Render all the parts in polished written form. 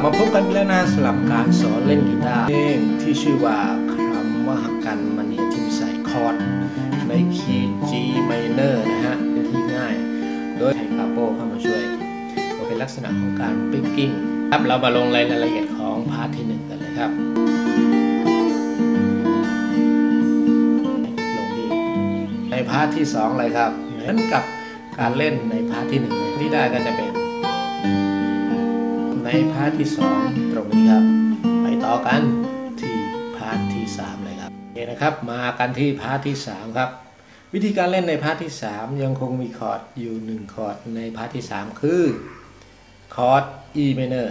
มาพบกันแล้วนะสำหรับการสอนเล่นกีตาร์เพลงที่ชื่อว่าคำว่าหักกันมันเนี่ยทิมใส่คอร์ดในคีย์ G minor นะฮะที่ง่ายโดยใช้คาโปเข้ามาช่วยเป็นลักษณะของการปิกกิ้งครับเรามาลงรายละเอียดของพาร์ทที่1กันเลยครับลงที่ในพาร์ทที่2เลยครับเหมือนกับการเล่นในพาร์ทที่1เลยที่ได้ก็จะเป็นในพาร์ทที่2ตรงนี้ครับไปต่อกันที่พาร์ทที่3เลยครับโอเคนะครับมากันที่พาร์ทที่3ครับวิธีการเล่นในพาร์ทที่3ยังคงมีคอร์ดอยู่1คอร์ดในพาร์ทที่3คือคอร์ด E minor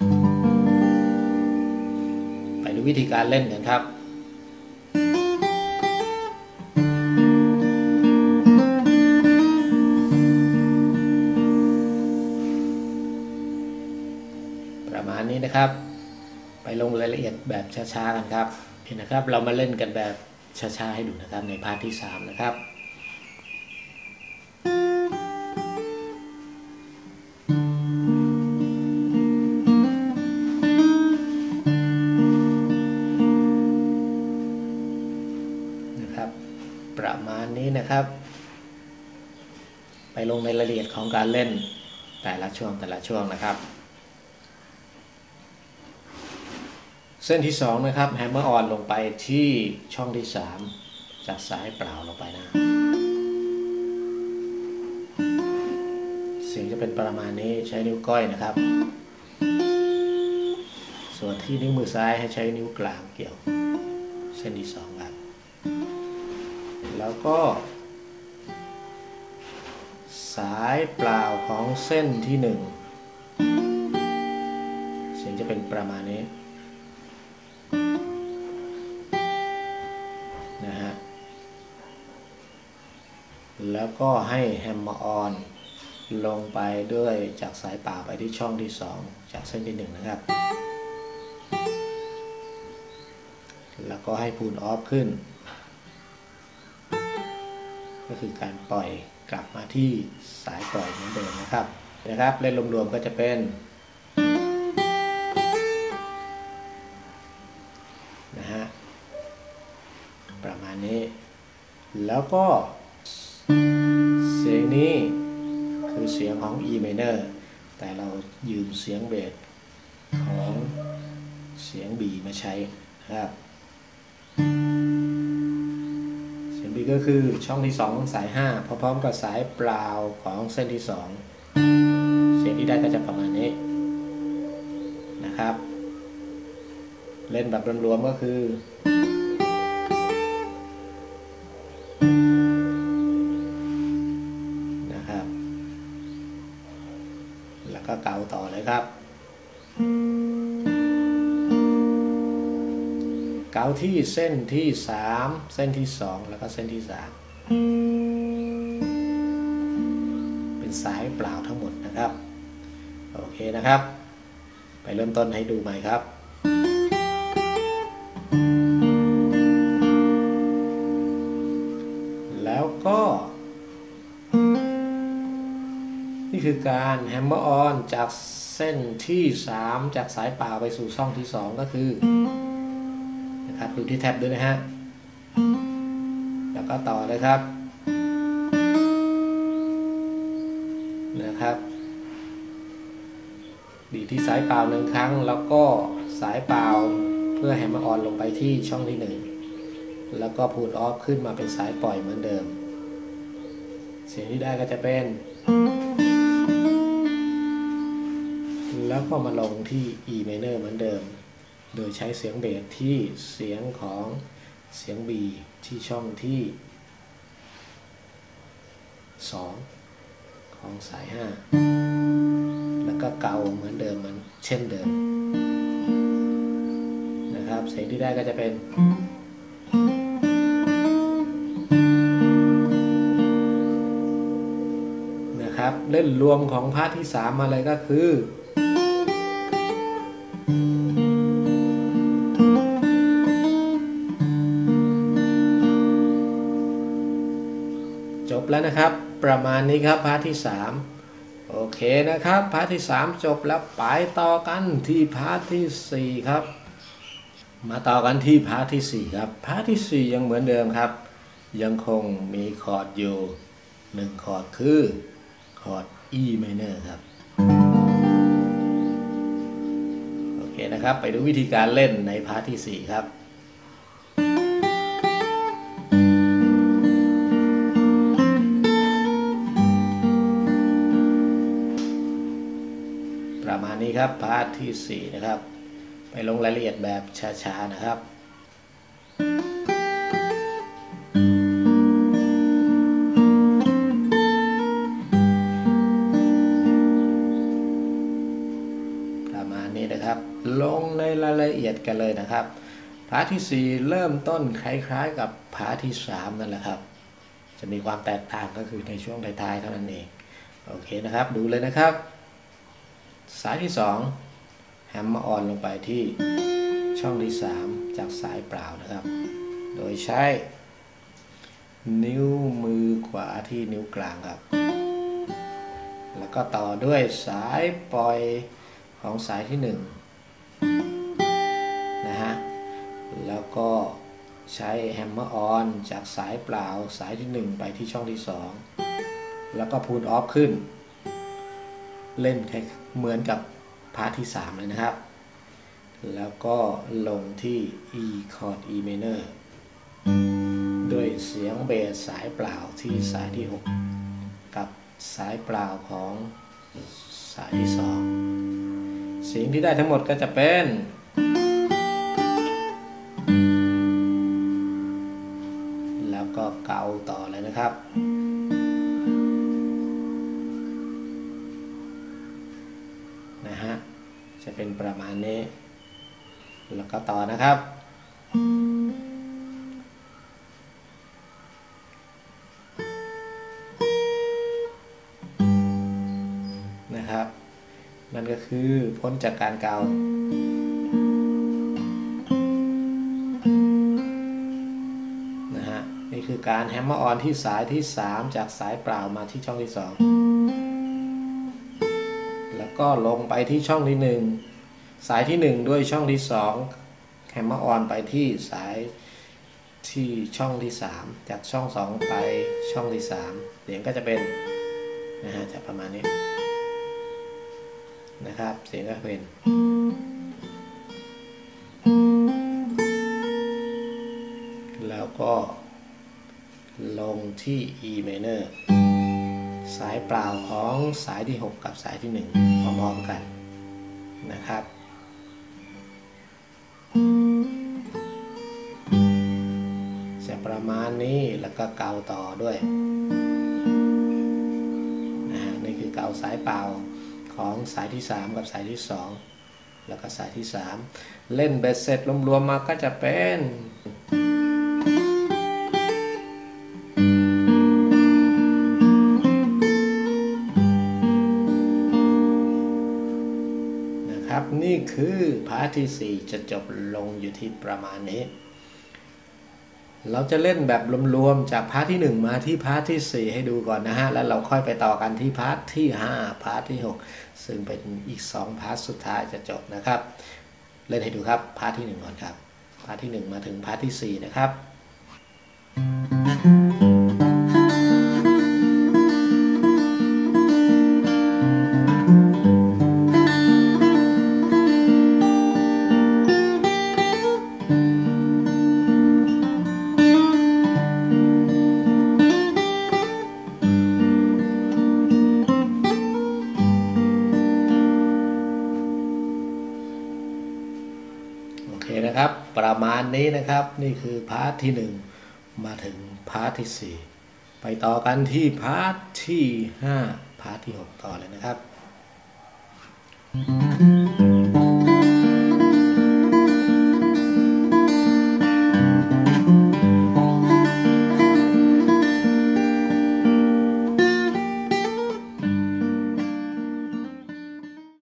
ไปดูวิธีการเล่นกันครับประมาณนี้นะครับไปลงรายละเอียดแบบช้าๆกันครับเห็นนะครับเรามาเล่นกันแบบช้าๆให้ดูนะครับในพาร์ทที่3นะครับประมาณนี้นะครับไปลงในรายละเอียดของการเล่นแต่ละช่วงนะครับเส้นที่2นะครับแฮมเมอร์ออนลงไปที่ช่องที่3จากซ้ายเปล่าลงไปนะเสียงจะเป็นประมาณนี้ใช้นิ้วก้อยนะครับส่วนที่นิ้วมือซ้ายให้ใช้นิ้วกลางเกี่ยวเส้นที่2ครับแล้วก็สายเปล่าของเส้นที่1เสียงจะเป็นประมาณนี้นะฮะแล้วก็ให้แฮมเมอร์ออนลงไปด้วยจากสายเปล่าไปที่ช่องที่2จากเส้นที่1นะครับแล้วก็ให้พูลออฟขึ้นก็คือการปล่อยกลับมาที่สายปล่อยเหมือนเดิมนะครับเล่นรวมๆก็จะเป็นนะฮะประมาณนี้แล้วก็เสียงนี้คือเสียงของ E minor แต่เรายืมเสียงเบสของเสียง B มาใช้นะครับก็คือช่องที่2สาย5พร้อมๆกับสายเปล่าของเส้นที่2เสียงที่ได้ก็จะประมาณนี้นะครับเล่นแบบรวมๆก็คือนะครับแล้วก็เกาต่อเลยครับเกาที่เส้นที่3เส้นที่2แล้วก็เส้นที่3เป็นสายเปล่าทั้งหมดนะครับโอเคนะครับไปเริ่มต้นให้ดูใหม่ครับแล้วก็นี่คือการแฮมเมอร์ออนจากเส้นที่3จากสายเปล่าไปสู่ช่องที่2ก็คือดูที่แท็บด้วยนะฮะแล้วก็ต่อเลยครับนะครับดีที่สายเปล่า1ครั้งแล้วก็สายเปล่าเพื่อแฮมเมอร์ออนลงไปที่ช่องที่1แล้วก็พูลออฟขึ้นมาเป็นสายปล่อยเหมือนเดิมเสียงที่ได้ก็จะเป็นแล้วก็มาลงที่ E minor เหมือนเดิมโดยใช้เสียงเบสที่เสียงของเสียง B ที่ช่องที่2ของสาย5แล้วก็เกาเหมือนเดิมมันเช่นเดิมนะครับเสียงที่ได้ก็จะเป็นนะครับเล่นรวมของพาร์ทที่3มาเลยก็คือจบแล้วนะครับประมาณนี้ครับพาร์ทที่3 โอเคนะครับพาร์ทที่3จบแล้วไปต่อกันที่พาร์ทที่4ครับมาต่อกันที่พาร์ทที่4ครับพาร์ทที่4ยังเหมือนเดิมครับยังคงมีคอร์ดอยู่1คอร์ดคือคอร์ด E minor ครับโอเคนะครับไปดูวิธีการเล่นในพาร์ทที่4ครับประมาณนี้ครับพาร์ทที่4นะครับไปลงรายละเอียดแบบช้าๆนะครับประมาณนี้นะครับลงในรายละเอียดกันเลยนะครับพาร์ทที่4เริ่มต้นคล้ายๆกับพาร์ทที่3นั่นแหละครับจะมีความแตกต่างก็คือในช่วงท้ายๆเท่านั้นเองโอเคนะครับดูเลยนะครับสายที่2แฮมเมอร์ออนลงไปที่ช่องที่3จากสายเปล่านะครับโดยใช้นิ้วมือขวาที่นิ้วกลางครับแล้วก็ต่อด้วยสายปล่อยของสายที่1นะฮะแล้วก็ใช้แฮมเมอร์ออนจากสายเปล่าสายที่1ไปที่ช่องที่2แล้วก็พูลออฟขึ้นเล่นเหมือนกับพาร์ทที่3เลยนะครับแล้วก็ลงที่ E คอร์ด E minor ด้วยเสียงเบสสายเปล่าที่สายที่6กับสายเปล่าของสายที่2เสียงที่ได้ทั้งหมดก็จะเป็นแล้วก็เกาต่อเลยนะครับนะฮะจะเป็นประมาณนี้แล้วก็ต่อนะครับนะครับนั่นก็คือพ้นจากการเกานะฮะนี่คือการแฮมเมอร์ออนที่สายที่3จากสายเปล่ามาที่ช่องที่2แล้วก็ลงไปที่ช่องที่1สายที่1ด้วยช่องที่2แฮมเมอร์ออนไปที่สายที่ช่องที่3จากช่อง2ไปช่องที่3เสียงก็จะเป็นนะฮะจะประมาณนี้นะครับเสียงก็เป็นแล้วก็ลงที่ E minor สายเปล่าของสายที่6กับสายที่1พร้อมๆกันนะครับจะประมาณนี้แล้วก็เกาต่อด้วยนะฮะนี่คือเกาสายเปล่าของสายที่3กับสายที่2แล้วก็สายที่3เล่นเบสเสร็จรวมๆมาก็จะเป็นนะครับนี่คือพาร์ทที่4จะจบลงอยู่ที่ประมาณนี้เราจะเล่นแบบรวมๆจากพาร์ทที่1มาที่พาร์ทที่4ให้ดูก่อนนะฮะแล้วเราค่อยไปต่อกันที่พาร์ทที่5พาร์ทที่6ซึ่งเป็นอีก2พาร์ทสุดท้ายจะจบนะครับเล่นให้ดูครับพาร์ทที่1ก่อนครับพาร์ทที่1มาถึงพาร์ทที่4นะครับนะครับประมาณนี้นะครับนี่คือพาร์ทที่1มาถึงพาร์ทที่4ไปต่อกันที่พาร์ทที่5พาร์ทที่6ต่อเลยนะครับ